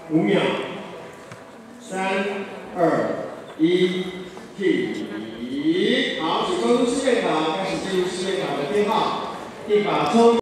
5秒。3、2、1，停。好，请关注试验卡，开始进入试验卡的编号，一把抽。